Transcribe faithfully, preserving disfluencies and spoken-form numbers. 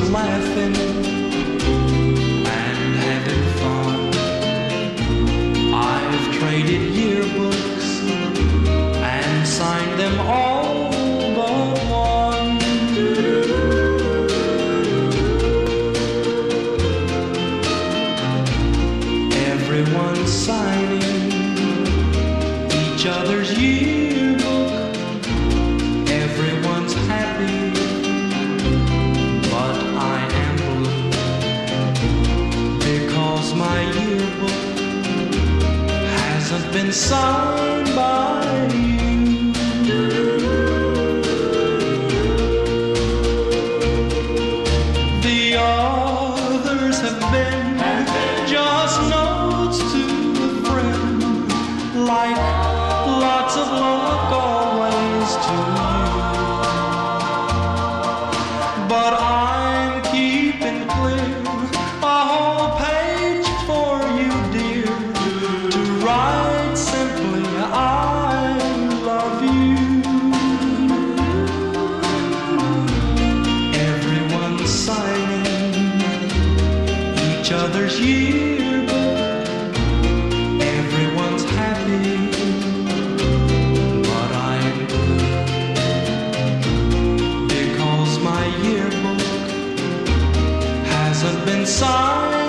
laughing and having fun. I've traded yearbooks and signed them all but one. Everyone's signing each other's yearbook. Everyone's happy, but I am blue because my yearbook hasn't been signed by you. The others have been just notes to a friend, like lots of luck always to you. But I'm keeping clear a whole page for you, dear, to write simply I love you. Everyone's signing each other's yearbook. Everyone's happy, but I'm blue because my yearbook hasn't been signed